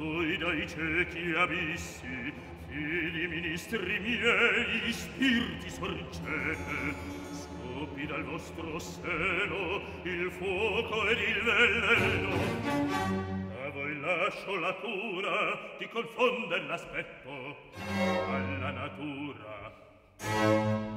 voi dai ciechi abissi, fili ministri miei, spiriti sorgete, scoppi dal vostro seno il fuoco ed il veleno. A voi lascio la cura di confonder l'aspetto alla natura.